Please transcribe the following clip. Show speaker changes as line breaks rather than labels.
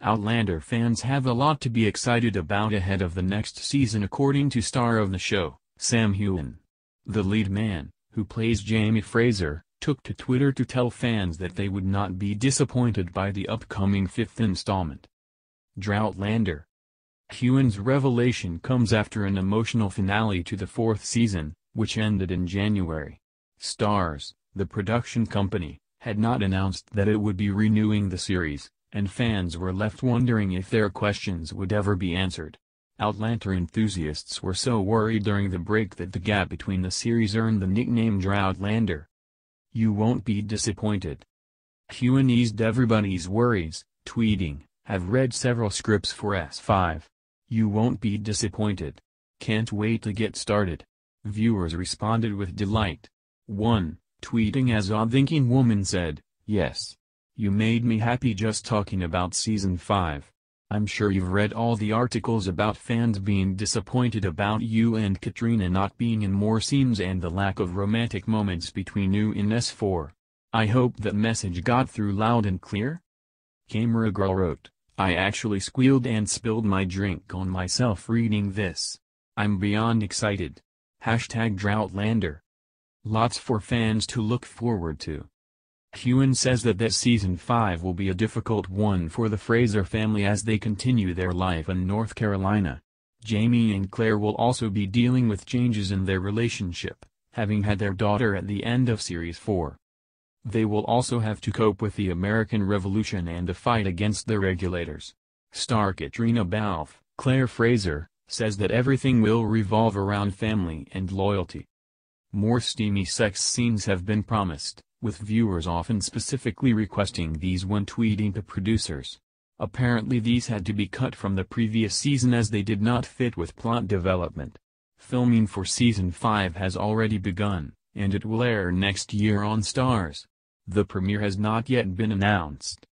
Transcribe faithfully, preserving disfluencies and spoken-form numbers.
Outlander fans have a lot to be excited about ahead of the next season, according to star of the show, Sam Heughan. The lead man, who plays Jamie Fraser, took to Twitter to tell fans that they would not be disappointed by the upcoming fifth installment. Outlander. Heughan's revelation comes after an emotional finale to the fourth season, which ended in January. Starz, the production company, had not announced that it would be renewing the series, and fans were left wondering if their questions would ever be answered. Outlander enthusiasts were so worried during the break that the gap between the series earned the nickname Outlander. "You won't be disappointed." Heughan eased everybody's worries, tweeting, "Have read several scripts for S five. You won't be disappointed. Can't wait to get started." Viewers responded with delight. One, tweeting as Odd Thinking Woman said, "Yes. You made me happy just talking about season five. I'm sure you've read all the articles about fans being disappointed about you and Katrina not being in more scenes and the lack of romantic moments between you in S four. I hope that message got through loud and clear." Camera Girl wrote, "I actually squealed and spilled my drink on myself reading this. I'm beyond excited. Hashtag Outlander. Lots for fans to look forward to." Heughan says that this season five will be a difficult one for the Fraser family as they continue their life in North Carolina. Jamie and Claire will also be dealing with changes in their relationship, having had their daughter at the end of series four. They will also have to cope with the American Revolution and the fight against the regulators. Star Katrina Balfe, Claire Fraser, says that everything will revolve around family and loyalty. More steamy sex scenes have been promised, with viewers often specifically requesting these when tweeting to producers. Apparently these had to be cut from the previous season as they did not fit with plot development. Filming for season five has already begun, and it will air next year on Starz. The premiere has not yet been announced.